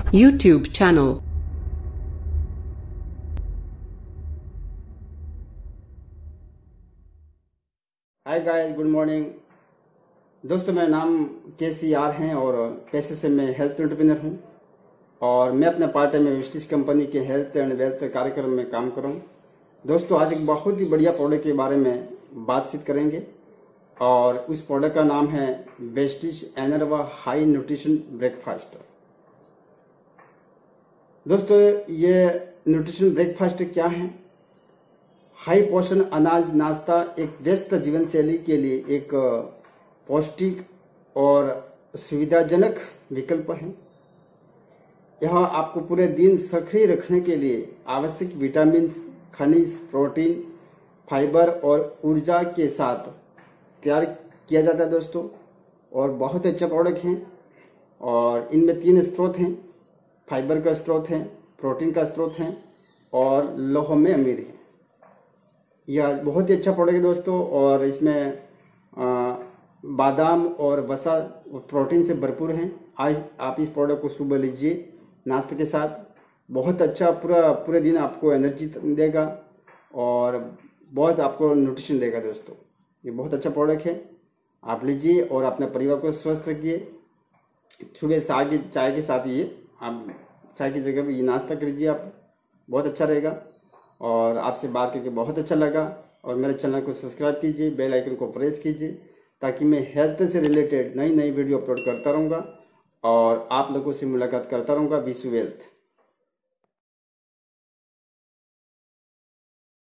YouTube channel. Hi guys, good morning दोस्तों। मेरा नाम KCR है और पैसे से मैं हेल्थ एंटरप्रेन्योर हूँ और मैं अपने पार्ट टाइम में वेस्टिज कंपनी के हेल्थ एंड वेल्थ कार्यक्रम में काम कर रहा हूँ। दोस्तों, आज एक बहुत ही बढ़िया प्रोडक्ट के बारे में बातचीत करेंगे और उस प्रोडक्ट का नाम है Vestige Enerva high nutrition breakfast. दोस्तों, ये न्यूट्रिशन ब्रेकफास्ट क्या है? हाई पोषण अनाज नाश्ता एक व्यस्त जीवन शैली के लिए एक पौष्टिक और सुविधाजनक विकल्प है। यह आपको पूरे दिन सक्रिय रखने के लिए आवश्यक विटामिन, खनिज, प्रोटीन, फाइबर और ऊर्जा के साथ तैयार किया जाता है दोस्तों। और बहुत अच्छा प्रोडक्ट है और इनमें 3 स्रोत हैं। फाइबर का स्रोत है, प्रोटीन का स्रोत है और लौह में अमीर है। यह बहुत ही अच्छा प्रोडक्ट है दोस्तों। और इसमें बादाम और वसा प्रोटीन से भरपूर हैं। आज आप इस प्रोडक्ट को सुबह लीजिए नाश्ते के साथ। बहुत अच्छा पूरे दिन आपको एनर्जी देगा और बहुत आपको न्यूट्रिशन देगा दोस्तों। ये बहुत अच्छा प्रोडक्ट है, आप लीजिए और अपने परिवार को स्वस्थ रखिए। सुबह चाय के साथ ये आप चाय की जगह भी ये नाश्ता करिए आप, बहुत अच्छा रहेगा। और आपसे बात करके बहुत अच्छा लगा। और मेरे चैनल को सब्सक्राइब कीजिए, बेल आइकन को प्रेस कीजिए ताकि मैं हेल्थ से रिलेटेड नई वीडियो अपलोड करता रहूँगा और आप लोगों से मुलाकात करता रहूँगा। Wish you wealth.